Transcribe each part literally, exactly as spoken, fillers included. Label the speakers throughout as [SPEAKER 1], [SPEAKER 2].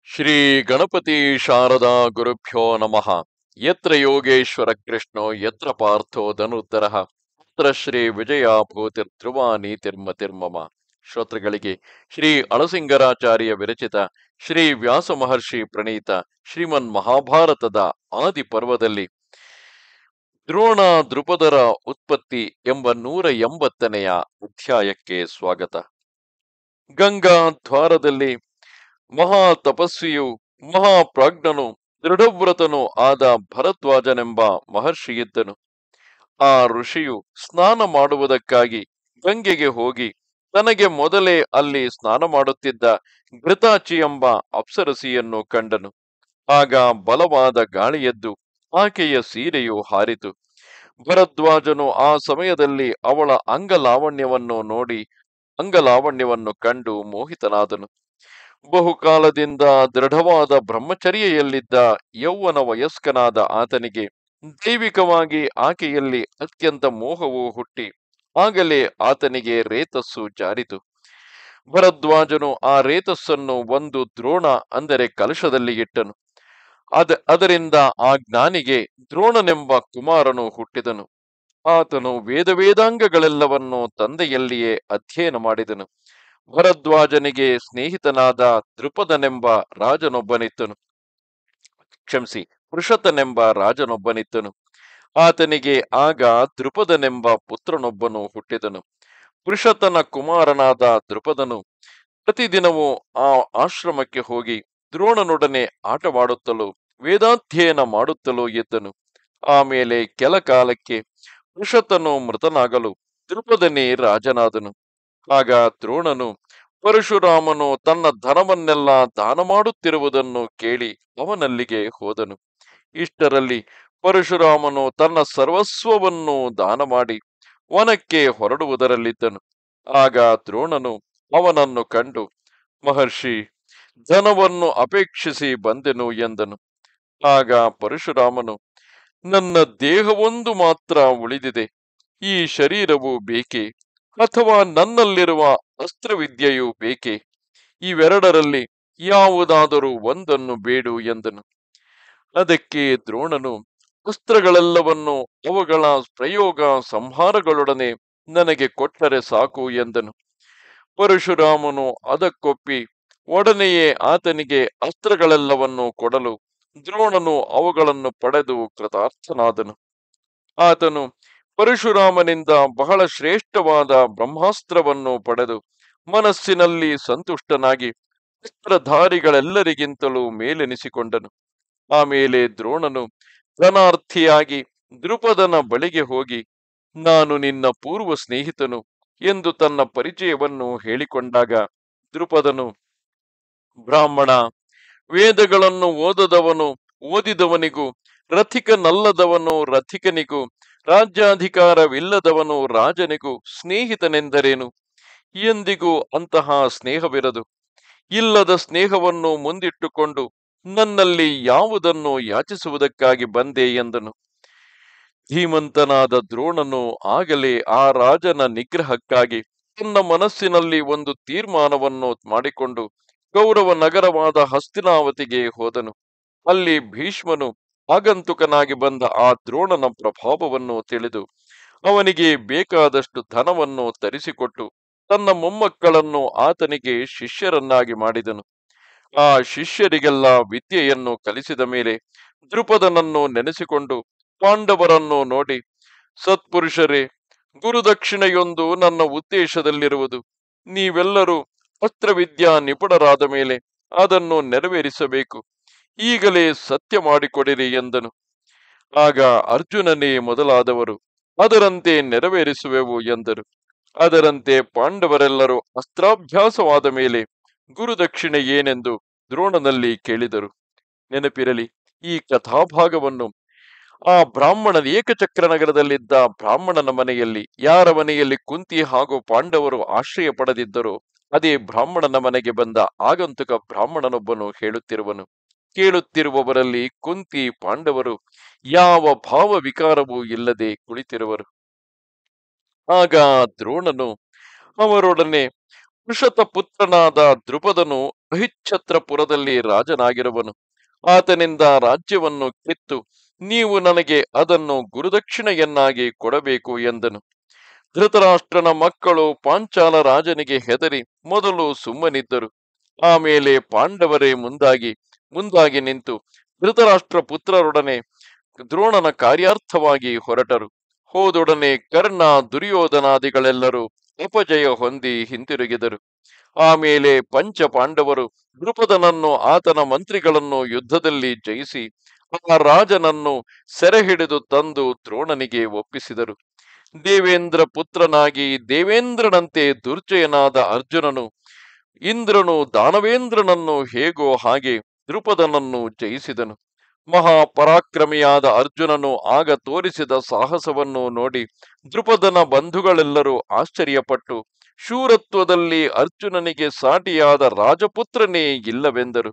[SPEAKER 1] ಶ್ರೀ ಗಣಪತಿ ಶಾರದಾ ಗುರುಭ್ಯೋ ನಮಃ. ಯತ್ರ ಯೋಗೇಶ್ವರ ಕೃಷ್ಣೋ ಯತ್ರ ಪಾರ್ಥೋ ಧನುರ್ಧರಃ ತತ್ರ ಶ್ರೀ ವಿಜಯ ಭೂತಿರ್ಧ್ರುವ ನೀತಿರ್ಮತಿರ್ಮಮ. ಶ್ರೋತೃಗಳಿಗೆ ಶ್ರೀ ಅಳಸಿಂಗರಾಚಾರ್ಯ ವಿರಚಿತ ಶ್ರೀ ವ್ಯಾಸ ಮಹರ್ಷಿ ಪ್ರಣೀತ ಶ್ರೀಮನ್ ಮಹಾಭಾರತದ ಆದಿ ಪರ್ವದಲ್ಲಿ ದ್ರೋಣ ದೃಪದರ ಉತ್ಪತ್ತಿ ಎಂಬ ನೂರ ಎಂಬತ್ತನೆಯ ಅಧ್ಯಾಯಕ್ಕೆ ಸ್ವಾಗತ. ಗಂಗಾ ದ್ವಾರದಲ್ಲಿ ಮಹಾ ತಪಸ್ವಿಯು ಮಹಾಪ್ರಾಜ್ಞನು ದೃಢವ್ರತನು ಆದ ಭರದ್ವಾಜನೆಂಬ ಮಹರ್ಷಿಯಿದ್ದನು. ಆ ಋಷಿಯು ಸ್ನಾನ ಮಾಡುವುದಕ್ಕಾಗಿ ಗಂಗೆಗೆ ಹೋಗಿ ತನಗೆ ಮೊದಲೇ ಅಲ್ಲಿ ಸ್ನಾನ ಮಾಡುತ್ತಿದ್ದ ಘೃತಾಚಿ ಎಂಬ ಅಪ್ಸರಸಿಯನ್ನು ಕಂಡನು. ಆಗ ಬಲವಾದ ಗಾಳಿಯೆದ್ದು ಆಕೆಯ ಸೀರೆಯು ಹಾರಿತು. ಭರದ್ವಾಜನು ಆ ಸಮಯದಲ್ಲಿ ಅವಳ ಅಂಗಲಾವಣ್ಯವನ್ನು ನೋಡಿ ಅಂಗಲಾವಣ್ಯವನ್ನು ಕಂಡು ಮೋಹಿತನಾದನು. ಬಹುಕಾಲದಿಂದ ದೃಢವಾದ ಬ್ರಹ್ಮಚರ್ಯೆಯಲ್ಲಿದ್ದ ಯೌವನ ವಯಸ್ಕನಾದ ಆತನಿಗೆ ದೈವಿಕವಾಗಿ ಆಕೆಯಲ್ಲಿ ಅತ್ಯಂತ ಮೋಹವು ಹುಟ್ಟಿ ಆಗಲೇ ಆತನಿಗೆ ರೇತಸ್ಸು ಜಾರಿತು. ಭರದ್ವಾಜನು ಆ ರೇತಸ್ಸನ್ನು ಒಂದು ದ್ರೋಣ ಅಂದರೆ ಕಲಶದಲ್ಲಿ ಇಟ್ಟನು. ಅದ ಅದರಿಂದ ಆ ಜ್ಞಾನಿಗೆ ದ್ರೋಣನೆಂಬ ಕುಮಾರನು ಹುಟ್ಟಿದನು. ಆತನು ವೇದ ವೇದಾಂಗಗಳೆಲ್ಲವನ್ನು ತಂದೆಯಲ್ಲಿಯೇ ಅಧ್ಯಯನ ಮಾಡಿದನು. ಭರದ್ವಾಜನಿಗೆ ಸ್ನೇಹಿತನಾದ ದೃಪದನೆಂಬ ರಾಜನೊಬ್ಬನಿದ್ದನು. ಕ್ಷಮಿಸಿ ಪೃಷತನೆಂಬ ರಾಜನೊಬ್ಬನಿದ್ದನು. ಆತನಿಗೆ ಆಗ ದೃಪದನೆಂಬ ಪುತ್ರನೊಬ್ಬನು ಹುಟ್ಟಿದನು. ಪೃಷತನ ಕುಮಾರನಾದ ದೃಪದನು ಪ್ರತಿದಿನವೂ ಆ ಆಶ್ರಮಕ್ಕೆ ಹೋಗಿ ದ್ರೋಣನೊಡನೆ ಆಟವಾಡುತ್ತಲೂ ವೇದಾಧ್ಯಯನ ಮಾಡುತ್ತಲೂ ಇದ್ದನು. ಆಮೇಲೆ ಕೆಲ ಕಾಲಕ್ಕೆ ಪೃಷತನು ಮೃತನಾಗಲು ದೃಪದನೇ ರಾಜನಾದನು. ಆಗ ದ್ರೋಣನು ಪರಶುರಾಮನು ತನ್ನ ಧನವನ್ನೆಲ್ಲ ದಾನ ಮಾಡುತ್ತಿರುವುದನ್ನು ಕೇಳಿ ಅವನಲ್ಲಿಗೆ ಹೋದನು. ಇಷ್ಟರಲ್ಲಿ ಪರಶುರಾಮನು ತನ್ನ ಸರ್ವಸ್ವವನ್ನು ದಾನ ಮಾಡಿ ವನಕ್ಕೆ ಹೊರಡುವುದರಲ್ಲಿದ್ದನು. ಆಗ ದ್ರೋಣನು ಅವನನ್ನು ಕಂಡು, ಮಹರ್ಷಿ, ಧನವನ್ನು ಅಪೇಕ್ಷಿಸಿ ಬಂದೆನು ಎಂದನು. ಆಗ ಪರಶುರಾಮನು, ನನ್ನ ದೇಹವೊಂದು ಮಾತ್ರ ಉಳಿದಿದೆ, ಈ ಶರೀರವು ಬೇಕೆ ಅಥವಾ ನನ್ನಲ್ಲಿರುವ ಅಸ್ತ್ರವಿದ್ಯೆಯು ಬೇಕೆ? ಇವೆರಡರಲ್ಲಿ ಯಾವುದಾದರೂ ಒಂದನ್ನು ಬೇಡು ಎಂದನು. ಅದಕ್ಕೆ ದ್ರೋಣನು, ಅಸ್ತ್ರಗಳೆಲ್ಲವನ್ನು ಅವುಗಳ ಪ್ರಯೋಗ ಸಂಹಾರಗಳೊಡನೆ ನನಗೆ ಕೊಟ್ಟರೆ ಸಾಕು ಎಂದನು. ಪರಶುರಾಮನು ಅದಕ್ಕೊಪ್ಪಿ ಒಡನೆಯೇ ಆತನಿಗೆ ಅಸ್ತ್ರಗಳೆಲ್ಲವನ್ನು ಕೊಡಲು ದ್ರೋಣನು ಅವುಗಳನ್ನು ಪಡೆದು ಕೃತಾರ್ಥನಾದನು. ಆತನು ಪರಶುರಾಮನಿಂದ ಬಹಳ ಶ್ರೇಷ್ಠವಾದ ಬ್ರಹ್ಮಾಸ್ತ್ರವನ್ನು ಪಡೆದು ಮನಸ್ಸಿನಲ್ಲಿ ಸಂತುಷ್ಟನಾಗಿ ಅಸ್ತ್ರಧಾರಿಗಳೆಲ್ಲರಿಗಿಂತಲೂ ಮೇಲೆನಿಸಿಕೊಂಡನು. ಆಮೇಲೆ ದ್ರೋಣನು ಧನಾರ್ಥಿಯಾಗಿ ದೃಪದನ ಬಳಿಗೆ ಹೋಗಿ, ನಾನು ನಿನ್ನ ಪೂರ್ವ ಸ್ನೇಹಿತನು ಎಂದು ತನ್ನ ಪರಿಚಯವನ್ನು ಹೇಳಿಕೊಂಡಾಗ ದೃಪದನು, ಬ್ರಾಹ್ಮಣ, ವೇದಗಳನ್ನು ಓದದವನು ಓದಿದವನಿಗೂ, ರಥಿಕನಲ್ಲದವನು ರಥಿಕನಿಗೂ, ರಾಜ್ಯಾಧಿಕಾರವಿಲ್ಲದವನು ರಾಜನಿಗೂ ಸ್ನೇಹಿತನೆಂದರೇನು? ಎಂದಿಗೂ ಅಂತಹ ಸ್ನೇಹವಿರದು. ಇಲ್ಲದ ಸ್ನೇಹವನ್ನು ಮುಂದಿಟ್ಟುಕೊಂಡು ನನ್ನಲ್ಲಿ ಯಾವುದನ್ನು ಯಾಚಿಸುವುದಕ್ಕಾಗಿ ಬಂದೆ ಎಂದನು. ಧೀಮಂತನಾದ ದ್ರೋಣನು ಆಗಲೇ ಆ ರಾಜನ ನಿಗ್ರಹಕ್ಕಾಗಿ ತನ್ನ ಮನಸ್ಸಿನಲ್ಲಿ ಒಂದು ತೀರ್ಮಾನವನ್ನು ಮಾಡಿಕೊಂಡು ಕೌರವ ನಗರವಾದ ಹಸ್ತಿನಾವತಿಗೆ ಹೋದನು. ಅಲ್ಲಿ ಭೀಷ್ಮನು ಆಗಂತುಕನಾಗಿ ಬಂದ ಆ ದ್ರೋಣನ ಪ್ರಭಾವವನ್ನು ತಿಳಿದು ಅವನಿಗೆ ಬೇಕಾದಷ್ಟು ಧನವನ್ನು ತರಿಸಿಕೊಟ್ಟು ತನ್ನ ಮೊಮ್ಮಕ್ಕಳನ್ನು ಆತನಿಗೆ ಶಿಷ್ಯರನ್ನಾಗಿ ಮಾಡಿದನು. ಆ ಶಿಷ್ಯರಿಗೆಲ್ಲ ವಿದ್ಯೆಯನ್ನು ಕಲಿಸಿದ ಮೇಲೆ ದೃಪದನನ್ನು ನೆನೆಸಿಕೊಂಡು ಪಾಂಡವರನ್ನು ನೋಡಿ, ಸತ್ಪುರುಷರೇ, ಗುರುದಕ್ಷಿಣೆಯೊಂದು ನನ್ನ ಉದ್ದೇಶದಲ್ಲಿರುವುದು. ನೀವೆಲ್ಲರೂ ಅಸ್ತ್ರವಿದ್ಯಾ ನಿಪುಣರಾದ ಮೇಲೆ ಅದನ್ನು ನೆರವೇರಿಸಬೇಕು. ಈಗಲೇ ಸತ್ಯ ಮಾಡಿಕೊಡಿರಿ ಎಂದನು. ಆಗ ಅರ್ಜುನನೇ ಮೊದಲಾದವರು ಅದರಂತೆ ನೆರವೇರಿಸುವೆವು ಎಂದರು. ಅದರಂತೆ ಪಾಂಡವರೆಲ್ಲರೂ ಅಸ್ತ್ರಾಭ್ಯಾಸವಾದ ಮೇಲೆ ಗುರುದಕ್ಷಿಣೆ ಏನೆಂದು ದ್ರೋಣನಲ್ಲಿ ಕೇಳಿದರು. ನೆನಪಿರಲಿ, ಈ ಕಥಾಭಾಗವನ್ನು ಆ ಬ್ರಾಹ್ಮಣ ಏಕಚಕ್ರ ನಗರದಲ್ಲಿದ್ದ ಬ್ರಾಹ್ಮಣನ ಮನೆಯಲ್ಲಿ, ಯಾರ ಮನೆಯಲ್ಲಿ ಕುಂತಿ ಹಾಗೂ ಪಾಂಡವರು ಆಶ್ರಯ ಪಡೆದಿದ್ದರೋ ಅದೇ ಬ್ರಾಹ್ಮಣನ ಮನೆಗೆ ಬಂದ ಆಗಂತುಕ ಬ್ರಾಹ್ಮಣನೊಬ್ಬನು ಹೇಳುತ್ತಿರುವನು. ಕೇಳುತ್ತಿರುವವರಲ್ಲಿ ಕುಂತಿ ಪಾಂಡವರು ಯಾವ ಭಾವ ವಿಕಾರವೂ ಇಲ್ಲದೆ ಕುಳಿತಿರುವರು. ಆಗ ದ್ರೋಣನು ಅವರೊಡನೆ, ಪೃಷತ ಪುತ್ರನಾದ ದೃಪದನು ಬಹಿಚ್ಛತ್ರಪುರದಲ್ಲಿ ರಾಜನಾಗಿರುವನು. ಆತನಿಂದ ರಾಜ್ಯವನ್ನು ಕಿತ್ತು ನೀವು ನನಗೆ ಅದನ್ನು ಗುರುದಕ್ಷಿಣೆಯನ್ನಾಗಿ ಕೊಡಬೇಕು ಎಂದನು. ಧೃತರಾಷ್ಟ್ರನ ಮಕ್ಕಳು ಪಾಂಚಾಲ ರಾಜನಿಗೆ ಹೆದರಿ ಮೊದಲು ಸುಮ್ಮನಿದ್ದರು. ಆಮೇಲೆ ಪಾಂಡವರೇ ಮುಂದಾಗಿ ಮುಂದಾಗಿ ನಿಂತು ಧೃತರಾಷ್ಟ್ರ ಪುತ್ರರೊಡನೆ ದ್ರೋಣನ ಕಾರ್ಯಾರ್ಥವಾಗಿ ಹೊರಟರು. ಹೋದೊಡನೆ ಕರ್ಣ ದುರ್ಯೋಧನಾದಿಗಳೆಲ್ಲರೂ ಅಪಜಯ ಹೊಂದಿ ಹಿಂತಿರುಗಿದರು. ಆಮೇಲೆ ಪಂಚ ಪಾಂಡವರು ದೃಪದನನ್ನು ಆತನ ಮಂತ್ರಿಗಳನ್ನು ಯುದ್ಧದಲ್ಲಿ ಜಯಿಸಿ ಆ ರಾಜನನ್ನು ಸೆರೆ ಹಿಡಿದು ತಂದು ದ್ರೋಣನಿಗೆ ಒಪ್ಪಿಸಿದರು. ದೇವೇಂದ್ರ ಪುತ್ರನಾಗಿ ದೇವೇಂದ್ರನಂತೆ ದುರ್ಜಯನಾದ ಅರ್ಜುನನು ಇಂದ್ರನು ದಾನವೇಂದ್ರನನ್ನು ಹೇಗೋ ಹಾಗೆ ದೃಪದನನ್ನು ಜಯಿಸಿದನು. ಮಹಾಪರಾಕ್ರಮಿಯಾದ ಅರ್ಜುನನು ಆಗ ತೋರಿಸಿದ ಸಾಹಸವನ್ನು ನೋಡಿ ದೃಪದನ ಬಂಧುಗಳೆಲ್ಲರೂ ಆಶ್ಚರ್ಯಪಟ್ಟು ಶೂರತ್ವದಲ್ಲಿ ಅರ್ಜುನನಿಗೆ ಸಾಟಿಯಾದ ರಾಜಪುತ್ರನೇ ಇಲ್ಲವೆಂದರು.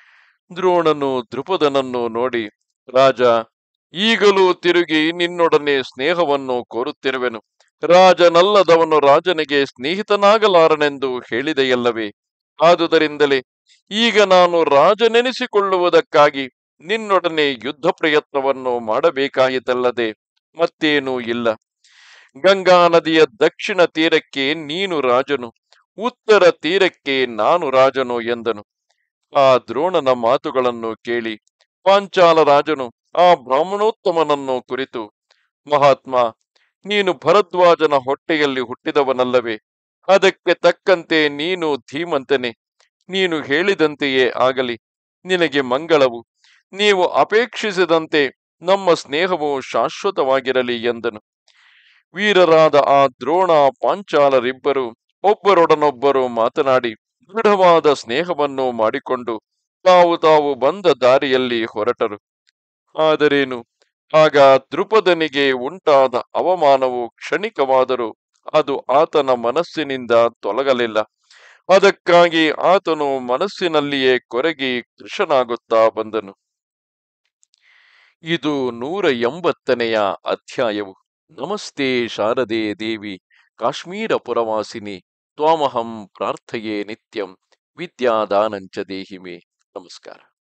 [SPEAKER 1] ದ್ರೋಣನು ದೃಪದನನ್ನು ನೋಡಿ, ರಾಜ, ಈಗಲೂ ತಿರುಗಿ ನಿನ್ನೊಡನೆ ಸ್ನೇಹವನ್ನು ಕೋರುತ್ತಿರುವೆನು. ರಾಜನಲ್ಲದವನು ರಾಜನಿಗೆ ಸ್ನೇಹಿತನಾಗಲಾರನೆಂದು ಹೇಳಿದೆಯಲ್ಲವೇ? ಆದುದರಿಂದಲೇ ಈಗ ನಾನು ರಾಜನೆನಿಸಿಕೊಳ್ಳುವುದಕ್ಕಾಗಿ ನಿನ್ನೊಡನೆ ಯುದ್ಧ ಪ್ರಯತ್ನವನ್ನು ಮಾಡಬೇಕಾಯಿತಲ್ಲದೆ ಮತ್ತೇನೂ ಇಲ್ಲ. ಗಂಗಾ ನದಿಯ ದಕ್ಷಿಣ ತೀರಕ್ಕೆ ನೀನು ರಾಜನು, ಉತ್ತರ ತೀರಕ್ಕೆ ನಾನು ರಾಜನು ಎಂದನು. ಆ ದ್ರೋಣನ ಮಾತುಗಳನ್ನು ಕೇಳಿ ಪಾಂಚಾಲ ರಾಜನು ಆ ಬ್ರಾಹ್ಮಣೋತ್ತಮನನ್ನು ಕುರಿತು, ಮಹಾತ್ಮ, ನೀನು ಭರದ್ವಾಜನ ಹೊಟ್ಟೆಯಲ್ಲಿ ಹುಟ್ಟಿದವನಲ್ಲವೇ? ಅದಕ್ಕೆ ತಕ್ಕಂತೆ ನೀನು ಧೀಮಂತನೆ. ನೀನು ಹೇಳಿದಂತೆಯೇ ಆಗಲಿ, ನಿನಗೆ ಮಂಗಳವು. ನೀವು ಅಪೇಕ್ಷಿಸಿದಂತೆ ನಮ್ಮ ಸ್ನೇಹವು ಶಾಶ್ವತವಾಗಿರಲಿ ಎಂದನು. ವೀರರಾದ ಆ ದ್ರೋಣ ಪಾಂಚಾಲರಿಬ್ಬರು ಒಬ್ಬರೊಡನೊಬ್ಬರು ಮಾತನಾಡಿ ದೃಢವಾದ ಸ್ನೇಹವನ್ನು ಮಾಡಿಕೊಂಡು ತಾವು ತಾವು ಬಂದ ದಾರಿಯಲ್ಲಿ ಹೊರಟರು. ಆದರೇನು, ಆಗ ದೃಪದನಿಗೆ ಉಂಟಾದ ಅವಮಾನವು ಕ್ಷಣಿಕವಾದರೂ ಅದು ಆತನ ಮನಸ್ಸಿನಿಂದ ತೊಲಗಲಿಲ್ಲ. ಅದಕ್ಕಾಗಿ ಆತನು ಮನಸ್ಸಿನಲ್ಲಿಯೇ ಕೊರಗಿ ಕೃಶನಾಗುತ್ತಾ ಬಂದನು. ಇದು ನೂರ ಎಂಬತ್ತನೆಯ ಅಧ್ಯಾಯವು. ನಮಸ್ತೆ ಶಾರದೆ ದೇವಿ ಕಾಶ್ಮೀರ ಪುರವಾಸಿನಿ ತ್ವಾಮಹಂ ಪ್ರಾರ್ಥಯೇ ನಿತ್ಯಂ ವಿದ್ಯಾದಾನಂಚ ದೇಹಿಮೆ. ನಮಸ್ಕಾರ.